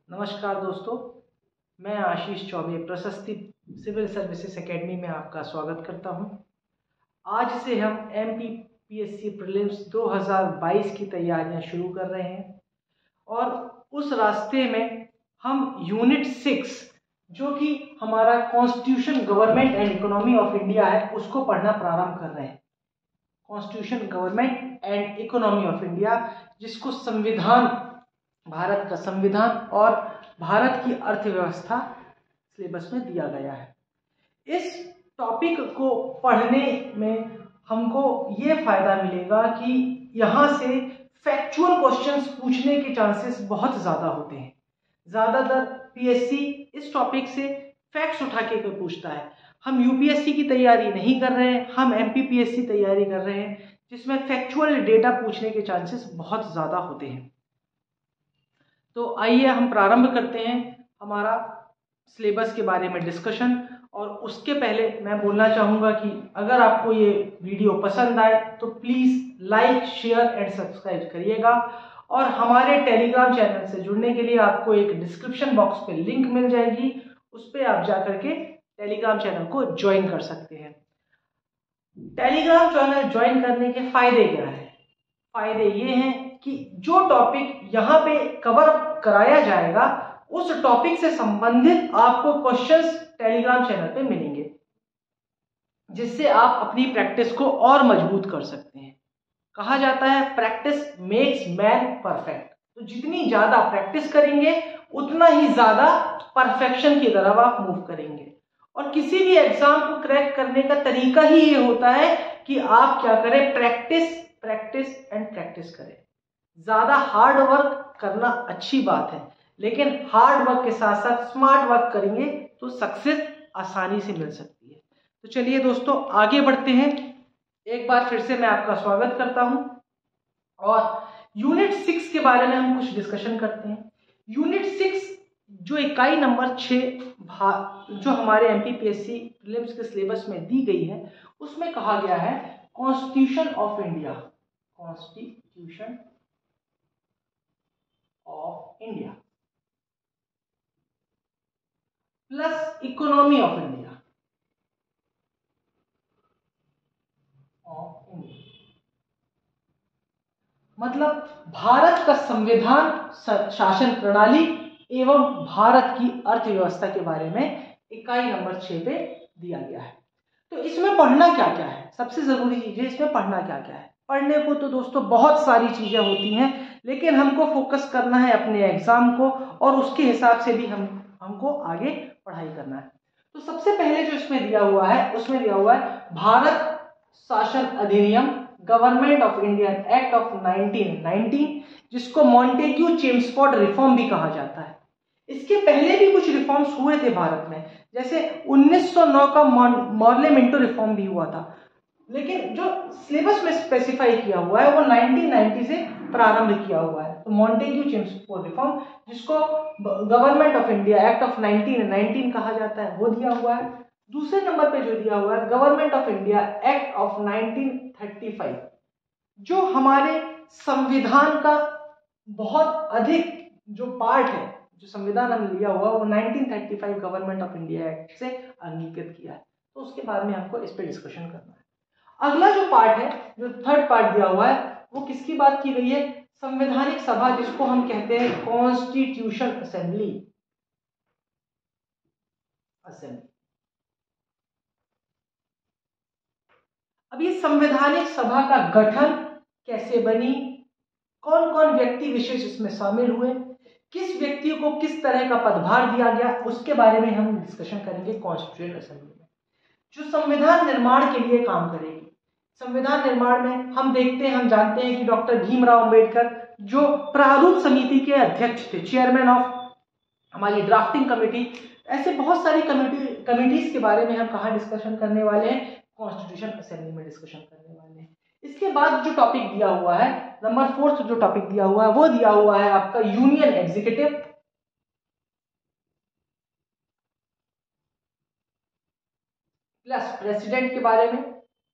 नमस्कार दोस्तों, मैं आशीष चौबे प्रशस्ति सिविल सर्विसेज एकेडमी में आपका स्वागत करता हूं। आज से हम MPPSC प्रीलिम्स 2022 की तैयारियां शुरू कर रहे हैं और उस रास्ते में हम यूनिट 6 जो कि हमारा constitution, government and economy of India है, उसको पढ़ना प्रारंभ कर रहे हैं। Constitution, government and economy of India, जिसको संविधान, भारत का संविधान और भारत की अर्थव्यवस्था सिलेबस में दिया गया है। इस टॉपिक को पढ़ने में हमको ये फायदा मिलेगा कि यहाँ से फैक्चुअल क्वेश्चंस पूछने के चांसेस बहुत ज़्यादा होते हैं। ज़्यादातर PSC इस टॉपिक से फैक्ट्स उठा के पूछता है। हम UPSC की तैयारी नहीं कर रहे हैं, हम MPPSC तैयारी कर रहे हैं, जिसमें फैक्चुअल डेटा पूछने के चांसेस बहुत ज़्यादा होते हैं। तो आइए हम प्रारंभ करते हैं हमारा सिलेबस के बारे में डिस्कशन। और उसके पहले मैं बोलना चाहूँगा कि अगर आपको ये वीडियो पसंद आए तो please like, share and subscribe करिएगा। और हमारे टेलीग्राम चैनल से जुड़ने के लिए आपको एक डिस्क्रिप्शन बॉक्स पे लिंक मिल जाएगी, उस पर आप जा करके टेलीग्राम चैनल को ज्वाइन कर सकते हैं। टेलीग्राम चैनल ज्वाइन करने के फायदे क्या है? फायदे ये हैं कि जो टॉपिक यहाँ पे कवर कराया जाएगा उस टॉपिक से संबंधित आपको क्वेश्चंस टेलीग्राम चैनल पे मिलेंगे, जिससे आप अपनी प्रैक्टिस को और मजबूत कर सकते हैं। कहा जाता है प्रैक्टिस मेक्स मैन परफेक्ट। तो जितनी ज्यादा प्रैक्टिस करेंगे उतना ही ज्यादा परफेक्शन की तरफ आप मूव करेंगे। और किसी भी एग्जाम को क्रैक करने का तरीका ही ये होता है कि आप क्या करें, प्रैक्टिस प्रैक्टिस एंड प्रैक्टिस करें। ज्यादा हार्ड वर्क करना अच्छी बात है, लेकिन हार्ड वर्क के साथ साथ स्मार्ट वर्क करेंगे तो सक्सेस आसानी से मिल सकती है। तो चलिए दोस्तों आगे बढ़ते हैं। एक बार फिर से मैं आपका स्वागत करता हूं और यूनिट 6 के बारे में हम कुछ डिस्कशन करते हैं। यूनिट 6 जो इकाई नंबर 6 जो हमारे MPPSC प्रीलिम्स के सिलेबस में दी गई है, उसमें कहा गया है constitution of India, constitution of India plus economy of India, मतलब भारत का संविधान, शासन प्रणाली एवं भारत की अर्थव्यवस्था के बारे में इकाई नंबर 6 पे दिया गया है। तो इसमें पढ़ना क्या क्या है? सबसे जरूरी चीज है इसमें पढ़ना क्या क्या है। पढ़ने को तो दोस्तों बहुत सारी चीजें होती हैं, लेकिन हमको फोकस करना है अपने एग्जाम को और उसके हिसाब से भी हमको आगे पढ़ाई करना है। तो सबसे पहले जो इसमें दिया हुआ है, उसमें दिया हुआ है भारत शासन अधिनियम, government of India act of 1919, जिसको मॉन्टेग्यू चेम्सफोर्ड रिफॉर्म भी कहा जाता है। इसके पहले भी कुछ रिफॉर्म्स हुए थे भारत में, जैसे 1909 का मॉर्ले मिंटो रिफॉर्म भी हुआ था, लेकिन जो सिलेबस में स्पेसिफाई किया हुआ है वो 1990 से प्रारंभ किया हुआ है। तो मॉन्टेग्यू चेम्सफोर्ड रिफॉर्म, जिसको government of India act of 1919 कहा जाता है, वो दिया हुआ है। दूसरे नंबर पे जो दिया हुआ है government of India act of 1935, जो हमारे संविधान का बहुत अधिक जो पार्ट है, जो संविधान हमने लिया हुआ वो 1935 गवर्नमेंट ऑफ इंडिया एक्ट से अंगीकृत किया है। तो उसके बारे में हमको इस पे डिस्कशन करना है। अगला जो पार्ट है, जो थर्ड पार्ट दिया हुआ है, वो किसकी बात की गई है? संवैधानिक सभा, जिसको हम कहते हैं कॉन्स्टिट्यूशन असेंबली। अब ये संवैधानिक सभा का गठन कैसे बनी, कौन कौन व्यक्ति विशेष इसमें शामिल हुए, किस व्यक्ति को किस तरह का पदभार दिया गया, उसके बारे में हम डिस्कशन करेंगे कॉन्स्टिट्यूशन असेंबली में, जो संविधान निर्माण के लिए काम करेगी। संविधान निर्माण में हम देखते हैं, हम जानते हैं कि डॉक्टर भीमराव अंबेडकर जो प्रारूप समिति के अध्यक्ष थे, चेयरमैन ऑफ हमारी ड्राफ्टिंग कमेटी, ऐसे बहुत सारी कमिटीज के बारे में हम कहाँ डिस्कशन करने वाले हैं? कॉन्स्टिट्यूशन असेंबली में डिस्कशन करने वाले हैं। इसके बाद जो टॉपिक दिया हुआ है, नंबर 4 जो टॉपिक दिया हुआ है, वो दिया हुआ है आपका यूनियन एग्जीक्यूटिव प्लस प्रेसिडेंट के बारे में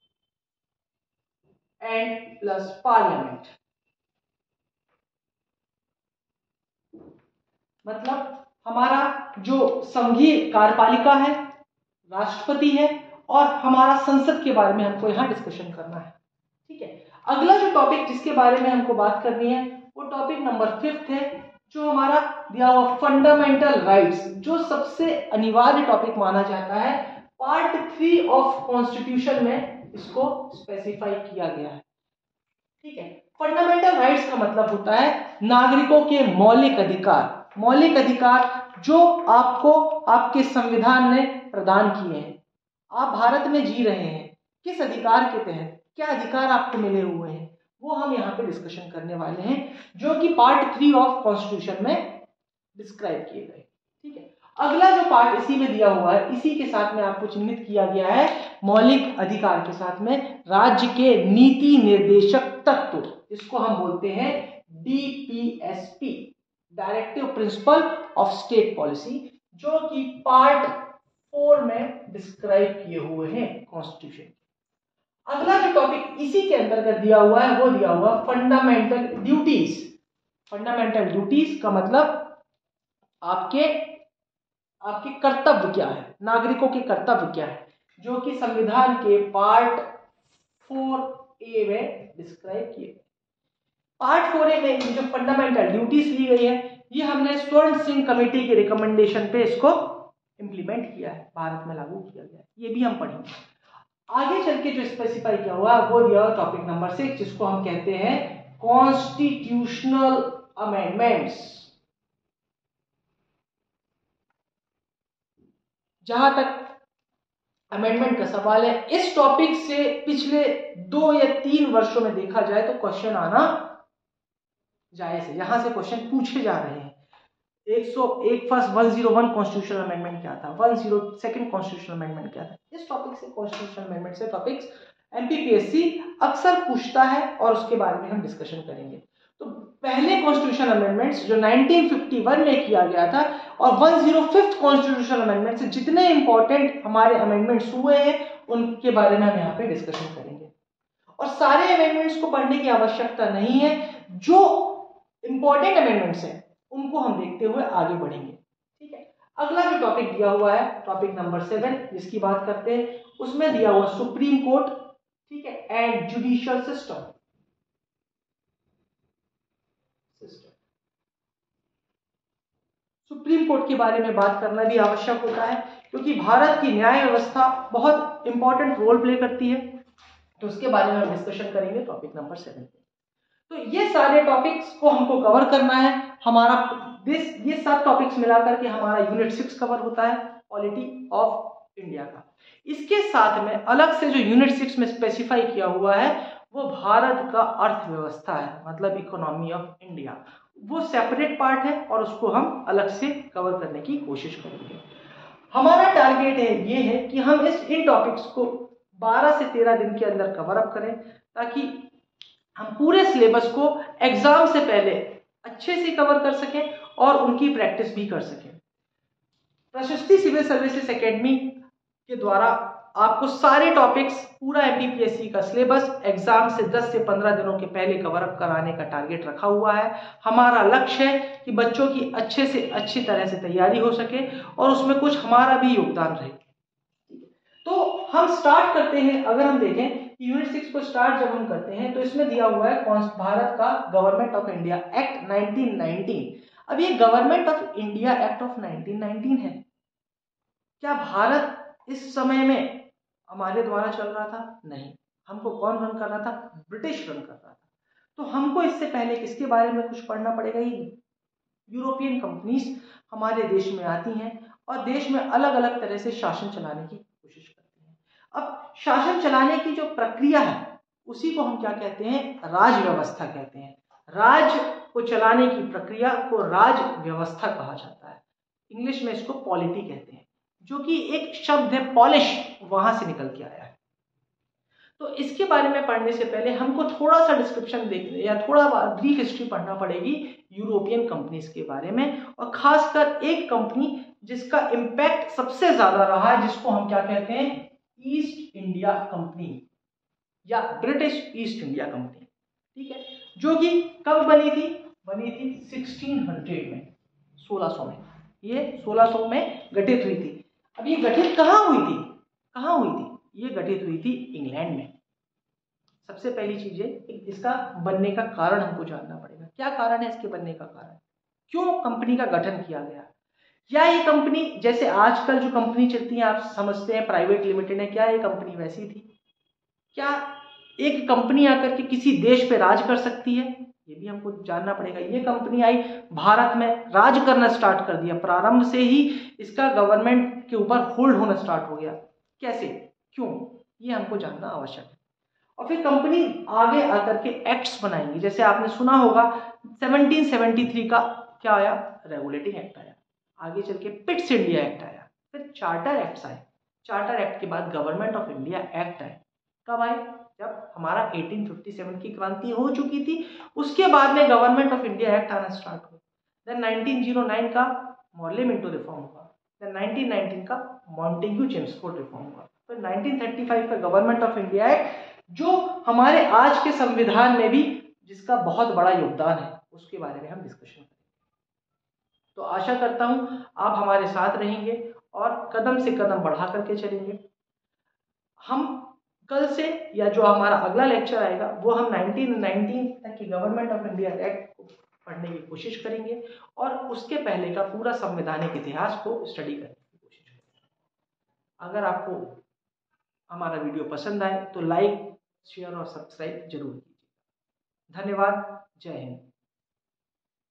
एंड प्लस पार्लियामेंट। मतलब हमारा जो संघीय कार्यपालिका है, राष्ट्रपति है, और हमारा संसद के बारे में हमको यहाँ डिस्कशन करना है। ठीक है, अगला जो टॉपिक जिसके बारे में हमको बात करनी है वो टॉपिक नंबर 5 है, जो हमारा दिया हुआ फंडामेंटल राइट्स, जो सबसे अनिवार्य टॉपिक माना जाता है। पार्ट 3 ऑफ कॉन्स्टिट्यूशन में इसको स्पेसिफाई किया गया है। ठीक है, फंडामेंटल राइट्स का मतलब होता है नागरिकों के मौलिक अधिकार। मौलिक अधिकार जो आपको आपके संविधान ने प्रदान किए हैं। आप भारत में जी रहे हैं, किस अधिकार के तहत, क्या अधिकार आपको मिले हुए हैं, वो हम यहाँ पे डिस्कशन करने वाले हैं, जो कि पार्ट 3 ऑफ कॉन्स्टिट्यूशन में डिस्क्राइब किए गए। ठीक है, अगला जो पार्ट इसी में दिया हुआ है, इसी के साथ में आपको चिन्हित किया गया है मौलिक अधिकार के साथ में राज्य के नीति निर्देशक तत्व, इसको हम बोलते हैं DPSP, directive principle of state policy, जो कि पार्ट 4 में डिस्क्राइब किए हुए हैं कॉन्स्टिट्यूशन। अगला जो टॉपिक इसी के अंतर्गत दिया हुआ है वो दिया हुआ फंडामेंटल ड्यूटीज। फंडामेंटल ड्यूटीज का मतलब आपके कर्तव्य क्या है, नागरिकों के कर्तव्य क्या है, जो कि संविधान के पार्ट 4A में डिस्क्राइब किए। पार्ट 4A में जो फंडामेंटल ड्यूटीज ली गई है, ये हमने स्वर्ण सिंह कमेटी के रिकमेंडेशन पे इसको इंप्लीमेंट किया है, भारत में लागू किया गया है, ये भी हम पढ़ेंगे। आगे चल के जो स्पेसिफाई किया हुआ वो दिया हुआ टॉपिक नंबर 6, जिसको हम कहते हैं कॉन्स्टिट्यूशनल अमेंडमेंट्स। जहां तक अमेंडमेंट का सवाल है, इस टॉपिक से पिछले 2 या 3 वर्षों में देखा जाए तो क्वेश्चन आना जायज है। यहां से क्वेश्चन पूछे जा रहे हैं। 101 फर्स्ट 101 कॉन्स्टिट्यूशनल अमेंडमेंट क्या था, 102 कॉन्स्टिट्यूशनल अमेंडमेंट क्या था। इस टॉपिक से, कॉन्स्टिट्यूशनल अमेंडमेंट से टॉपिक्स एमपीपीएससी अक्सर पूछता है और उसके बारे में हम डिस्कशन करेंगे। तो पहले कॉन्स्टिट्यूशनल अमेंडमेंट्स जो 1951 में किया गया था और 105 कॉन्स्टिट्यूशनल अमेंडमेंट से जितने इंपॉर्टेंट हमारे अमेंडमेंट्स हुए हैं उनके बारे में हम यहाँ पे डिस्कशन करेंगे। और सारे अमेंडमेंट्स को पढ़ने की आवश्यकता नहीं है, जो इंपॉर्टेंट अमेंडमेंट्स हैं उनको हम देखते हुए आगे बढ़ेंगे। ठीक है, अगला जो टॉपिक दिया हुआ है टॉपिक नंबर 7 जिसकी बात करते हैं, उसमें दिया हुआ सुप्रीम कोर्ट, ठीक है, and judicial system. Supreme court के बारे में बात करना भी आवश्यक होता है, क्योंकि भारत की न्याय व्यवस्था बहुत इंपॉर्टेंट रोल प्ले करती है। तो उसके बारे में हम डिस्कशन करेंगे टॉपिक नंबर 7। तो ये सारे टॉपिक्स को हमको कवर करना है। हमारा ये सब टॉपिक्स मिलाकर के हमारा यूनिट 6 कवर होता है, पॉलिटी ऑफ इंडिया का। इसके साथ में अलग से जो यूनिट 6 में स्पेसिफाई किया हुआ है वो भारत का अर्थव्यवस्था है, मतलब इकोनॉमी ऑफ इंडिया। वो सेपरेट पार्ट है और उसको हम अलग से कवर करने की कोशिश करेंगे। हमारा टारगेट ये है कि हम इन टॉपिक्स को 12 से 13 दिन के अंदर कवर अप करें, ताकि हम पूरे सिलेबस को एग्जाम से पहले अच्छे से कवर कर सकें और उनकी प्रैक्टिस भी कर सकें। प्रशस्ति सिविल सर्विसेज एकेडमी के द्वारा आपको सारे टॉपिक्स, पूरा एमपीपीएससी का सिलेबस एग्जाम से 10 से 15 दिनों के पहले कवर अप कराने का टारगेट रखा हुआ है। हमारा लक्ष्य है कि बच्चों की अच्छे से अच्छी तरह से तैयारी हो सके और उसमें कुछ हमारा भी योगदान रहे। तो हम स्टार्ट करते हैं। अगर हम देखें यूनिट 6 को स्टार्ट जब हम करते हैं तो इसमें दिया हुआ है भारत का गवर्नमेंट ऑफ इंडिया एक्ट 1919। अब ये government of India act of 1919 है। क्या भारत इस समय में हमारे द्वारा चल रहा था? नहीं। हमको कौन रन कर रहा था? ब्रिटिश रन कर रहा था। तो हमको इससे पहले किसके बारे में कुछ पढ़ना पड़ेगा? यूरोपियन कंपनीज हमारे देश में आती हैं और देश में अलग अलग तरह से शासन चलाने की कोशिश करती हैं। अब शासन चलाने की जो प्रक्रिया है उसी को हम क्या कहते हैं? राज व्यवस्था कहते हैं। राज को चलाने की प्रक्रिया को राज व्यवस्था कहा जाता है। इंग्लिश में इसको पॉलिटी कहते हैं, जो कि एक शब्द है पॉलिश, वहां से निकल के आया है। तो इसके बारे में पढ़ने से पहले हमको थोड़ा सा डिस्क्रिप्शन देखने या थोड़ा ब्रीफ हिस्ट्री पढ़ना पड़ेगी यूरोपियन कंपनीज के बारे में, और खासकर एक कंपनी जिसका इम्पैक्ट सबसे ज्यादा रहा है, जिसको हम क्या कहते हैं? ईस्ट इंडिया कंपनी या ब्रिटिश ईस्ट इंडिया कंपनी। ठीक है, जो कि कब बनी थी? बनी थी 1600 में। 1600 में, ये 1600 में गठित हुई थी। अब ये गठित कहाँ हुई थी, कहाँ हुई थी? ये गठित हुई थी इंग्लैंड में। सबसे पहली चीज है, इसका बनने का कारण हमको जानना पड़ेगा। क्या कारण है इसके बनने का कारण, क्यों कंपनी का गठन किया गया? क्या ये कंपनी जैसे आजकल जो कंपनी चलती है आप समझते हैं प्राइवेट लिमिटेड है, क्या ये कंपनी वैसी थी? क्या एक कंपनी आकर के किसी देश पे राज कर सकती है? ये भी हमको जानना पड़ेगा। ये कंपनी आई, भारत में राज करना स्टार्ट कर दिया, प्रारंभ से ही इसका गवर्नमेंट के ऊपर होल्ड होना स्टार्ट हो गया। कैसे, क्यों, ये हमको जानना आवश्यक है। और फिर कंपनी आगे आकर के एक्ट्स बनाएंगी। जैसे आपने सुना होगा 1773 का क्या आया, रेगुलेटिंग एक्ट आया, आगे चल के पिट्स इंडिया एक्ट आया, फिर चार्टर एक्ट आए, चार्टर एक्ट के बाद गवर्नमेंट ऑफ इंडिया एक्ट आए। कब आए? जब हमारा 1857 की क्रांति हो चुकी थी, उसके बाद में गवर्नमेंट ऑफ इंडिया एक्ट आना स्टार्ट हुआ। देन 1909 का मॉर्ले मिंटो रिफॉर्म हुआ, देन 1919 का मॉन्टेग्यू चेम्सफोर्ड रिफॉर्म हुआ, फिर 1935 का गवर्नमेंट ऑफ इंडिया एक्ट, जो हमारे आज के संविधान में भी जिसका बहुत बड़ा योगदान है, उसके बारे में हम डिस्कशन करेंगे। तो आशा करता हूं आप हमारे साथ रहेंगे और कदम से कदम बढ़ा करके चलेंगे। हम कल से या जो हमारा अगला लेक्चर आएगा वो हम 1919 तक की गवर्नमेंट ऑफ इंडिया एक्ट को पढ़ने की कोशिश करेंगे और उसके पहले का पूरा संवैधानिक इतिहास को स्टडी करने की कोशिश करेंगे। अगर आपको हमारा वीडियो पसंद आए तो लाइक, शेयर और सब्सक्राइब जरूर कीजिए। धन्यवाद। जय हिंद।